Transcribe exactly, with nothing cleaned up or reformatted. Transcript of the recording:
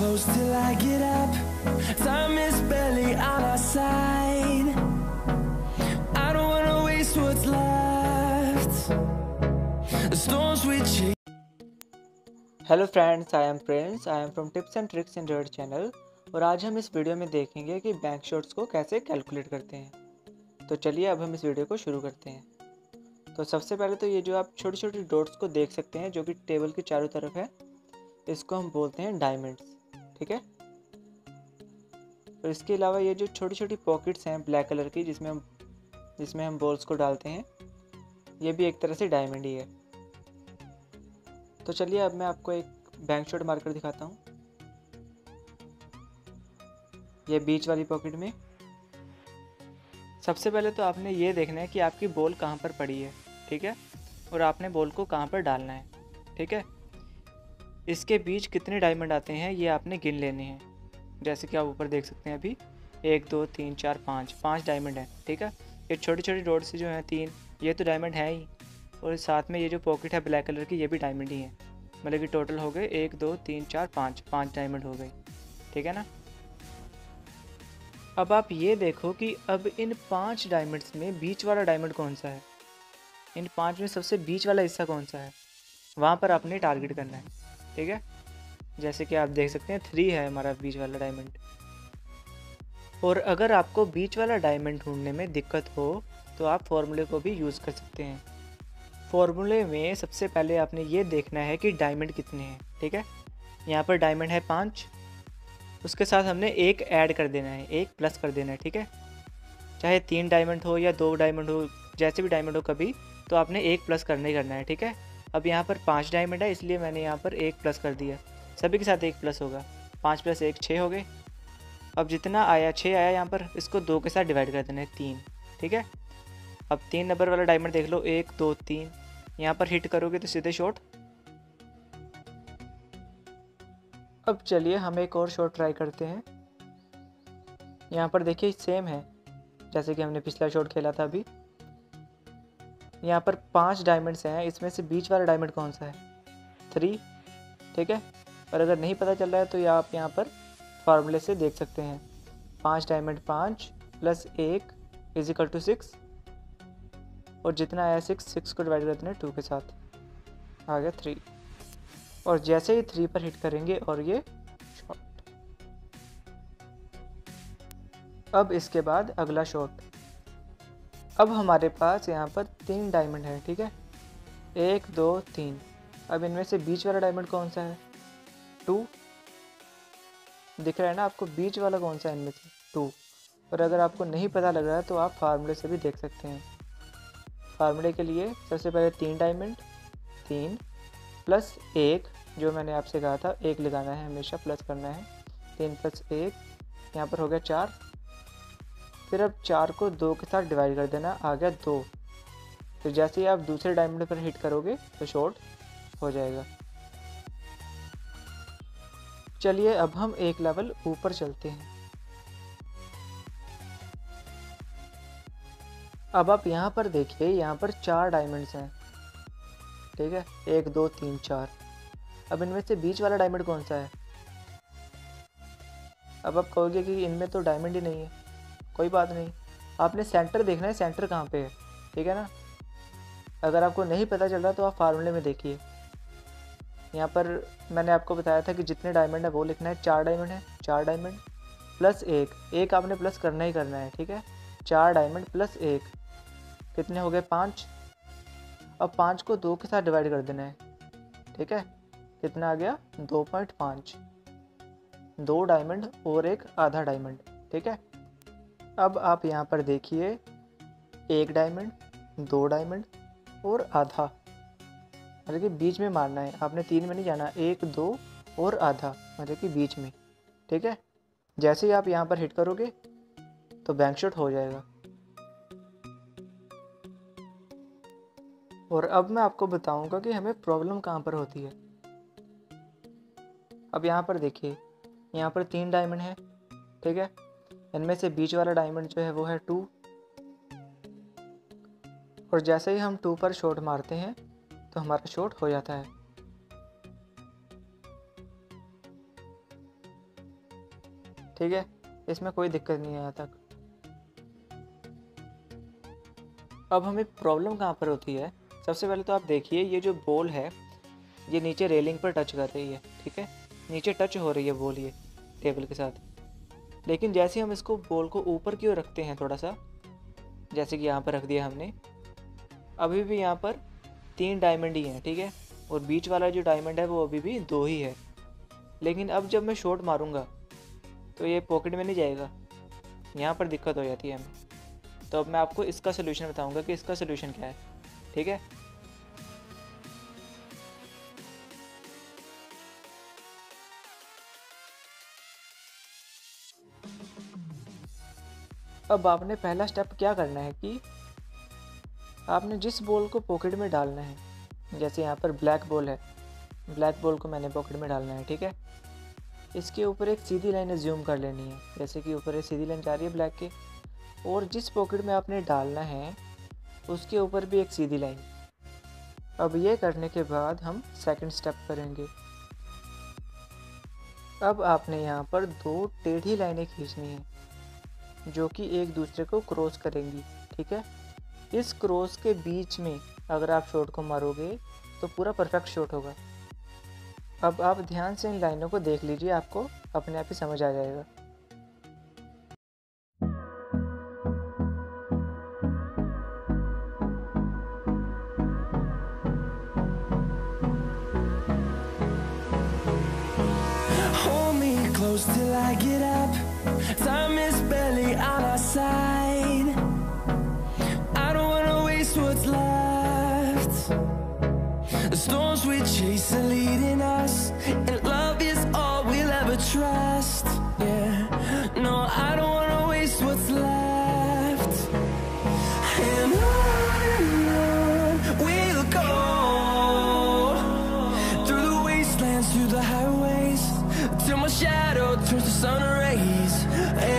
close till I get up. Time is barely on our side. I don't wanna waste what's left. The storms we chase. Hello friends, I am Prince. I am from tips and tricks in red channel. और आज हम इस video में देखेंगे कि bank shots को कैसे calculate करते हैं। तो चलिए अब हम इस वीडियो को शुरू करते हैं। तो सबसे पहले तो ये जो आप छोटी छोटी डॉट्स को देख सकते हैं जो कि टेबल के चारों तरफ है, इसको हम बोलते हैं डायमंड्स। ठीक है। और इसके अलावा ये जो छोटी छोटी पॉकेट्स हैं ब्लैक कलर की जिसमें हम जिसमें हम बॉल्स को डालते हैं, ये भी एक तरह से डायमंड ही है। तो चलिए अब मैं आपको एक बैंक शॉट मार्कर दिखाता हूँ। ये बीच वाली पॉकेट में सबसे पहले तो आपने ये देखना है कि आपकी बॉल कहाँ पर पड़ी है। ठीक है। और आपने बॉल को कहाँ पर डालना है। ठीक है। इसके बीच कितने डायमंड आते हैं ये आपने गिन लेने हैं। जैसे कि आप ऊपर देख सकते हैं, अभी एक दो तीन चार पाँच पाँच डायमंड हैं। ठीक है। ये छोटी छोटी डॉट्स जो हैं तीन, ये तो डायमंड है ही। और साथ में ये जो पॉकेट है ब्लैक कलर की, ये भी डायमंड ही है। मतलब कि टोटल हो गए एक दो तीन चार पाँच पाँच डायमंड हो गए। ठीक है ना। अब आप ये देखो कि अब इन पांच डायमंड्स में बीच वाला डायमंड कौन सा है। इन पांच में सबसे बीच वाला हिस्सा कौन सा है, वहाँ पर आपने टारगेट करना है। ठीक है। जैसे कि आप देख सकते हैं थ्री है हमारा बीच वाला डायमंड। और अगर आपको बीच वाला डायमंड ढूंढने में दिक्कत हो तो आप फॉर्मूले को भी यूज़ कर सकते हैं। फॉर्मूले में सबसे पहले आपने ये देखना है कि डायमंड कितने हैं। ठीक है। यहाँ पर डायमंड है पाँच, उसके साथ हमने एक ऐड कर देना है, एक प्लस कर देना है। ठीक है। चाहे तीन डायमंड हो या दो डायमंड हो, जैसे भी डायमंड हो कभी, तो आपने एक प्लस करना ही करना है। ठीक है। अब यहाँ पर पाँच डायमंड है, इसलिए मैंने यहाँ पर एक प्लस कर दिया। सभी के साथ एक प्लस होगा। पाँच प्लस एक छः हो गए। अब जितना आया छः आया यहाँ पर, इसको दो के साथ डिवाइड कर देना है, तीन। ठीक है। अब तीन नंबर वाला डायमंड देख लो, एक दो तीन, यहाँ पर हिट करोगे तो सीधे शॉट। अब चलिए हम एक और शॉट ट्राई करते हैं। यहाँ पर देखिए सेम है जैसे कि हमने पिछला शॉट खेला था अभी। यहाँ पर पांच डायमंड्स हैं, इसमें से बीच वाला डायमंड कौन सा है, थ्री। ठीक है। और अगर नहीं पता चल रहा है तो या आप यहाँ पर फार्मूले से देख सकते हैं। पांच डायमंड पाँच प्लस एक इज इक्वल टू सिक्स। और जितना आया सिक्स, सिक्स को डिवाइड करते हैं टू के साथ, आ गया थ्री। और जैसे ही थ्री पर हिट करेंगे और ये शॉट। अब इसके बाद अगला शॉट। अब हमारे पास यहाँ पर तीन डायमंड है। ठीक है। एक दो तीन। अब इनमें से बीच वाला डायमंड कौन सा है, टू। दिख रहा है ना आपको बीच वाला कौन सा है इनमें से, टू। और अगर आपको नहीं पता लग रहा है तो आप फार्मूले से भी देख सकते हैं। फार्मूले के लिए सबसे पहले तीन डायमंड, तीन प्लस एक, जो मैंने आपसे कहा था एक लगाना है, हमेशा प्लस करना है। तीन प्लस एक, यहाँ पर हो गया चार। फिर अब चार को दो के साथ डिवाइड कर देना, आ गया दो। फिर जैसे ही आप दूसरे डायमंड पर हिट करोगे तो शॉट हो जाएगा। चलिए अब हम एक लेवल ऊपर चलते हैं। अब आप यहाँ पर देखिए, यहाँ पर चार डायमंड्स हैं। ठीक है। एक दो तीन चार। अब इनमें से बीच वाला डायमंड कौन सा है। अब आप कहोगे कि इनमें तो डायमंड ही नहीं है। कोई बात नहीं, आपने सेंटर देखना है, सेंटर कहाँ पे है। ठीक है ना। अगर आपको नहीं पता चल रहा तो आप फार्मूले में देखिए। यहाँ पर मैंने आपको बताया था कि जितने डायमंड है वो लिखना है। चार डायमंड है, चार डायमंड प्लस एक, एक आपने प्लस करना ही करना है। ठीक है। चार डायमंड प्लस एक, कितने हो गए, पाँच। अब पाँच को दो के साथ डिवाइड कर देना है। ठीक है। कितना आ गया, दो पॉइंट पाँच। दो डायमंड और एक आधा डायमंड। ठीक है। अब आप यहाँ पर देखिए, एक डायमंड, दो डायमंड और आधा, मतलब कि बीच में मारना है आपने, तीन में नहीं जाना, एक दो और आधा, मतलब कि बीच में। ठीक है। जैसे ही आप यहाँ पर हिट करोगे तो बैंक शॉट हो जाएगा। और अब मैं आपको बताऊंगा कि हमें प्रॉब्लम कहाँ पर होती है। अब यहाँ पर देखिए, यहाँ पर तीन डायमंड है। ठीक है। इनमें से बीच वाला डायमंड जो है वो है टू। और जैसे ही हम टू पर शॉट मारते हैं तो हमारा शॉट हो जाता है। ठीक है, इसमें कोई दिक्कत नहीं है यहाँ तक। अब हमें प्रॉब्लम कहाँ पर होती है, सबसे पहले तो आप देखिए ये जो बॉल है ये नीचे रेलिंग पर टच कर रही है, ठीक है, नीचे टच हो रही है बॉल ये टेबल के साथ। लेकिन जैसे हम इसको बॉल को ऊपर की ओर रखते हैं थोड़ा सा, जैसे कि यहाँ पर रख दिया हमने, अभी भी यहाँ पर तीन डायमंड ही हैं, ठीक है, और बीच वाला जो डायमंड है वो अभी भी दो ही है। लेकिन अब जब मैं शॉट मारूंगा तो ये पॉकेट में नहीं जाएगा, यहाँ पर दिक्कत हो जाती है हमें। तो अब मैं आपको इसका सलूशन बताऊंगा कि इसका सलूशन क्या है, ठीक है। अब आपने पहला स्टेप क्या करना है कि आपने जिस बॉल को पॉकेट में डालना है, जैसे यहाँ पर ब्लैक बॉल है, ब्लैक बॉल को मैंने पॉकेट में डालना है, ठीक है। इसके ऊपर एक सीधी लाइन ज़ूम कर लेनी है, जैसे कि ऊपर एक सीधी लाइन जा रही है ब्लैक के, और जिस पॉकेट में आपने डालना है उसके ऊपर भी एक सीधी लाइन। अब ये करने के बाद हम सेकंड स्टेप करेंगे। अब आपने यहाँ पर दो टेढ़ी लाइनें खींचनी है जो कि एक दूसरे को क्रॉस करेंगी, ठीक है। इस क्रॉस के बीच में अगर आप शॉट को मारोगे तो पूरा परफेक्ट शॉट होगा। अब आप ध्यान से इन लाइनों को देख लीजिए, आपको अपने आप ही समझ आ जाएगा। Hold me close till I get up. Time is barely on our side. I don't wanna waste what's left. The storms we chase are leading us, and love is all we'll ever trust. Yeah, no, I don't wanna waste what's left. And on and on we'll go, through the wastelands, through the highways, till my shadow turns to sun rays.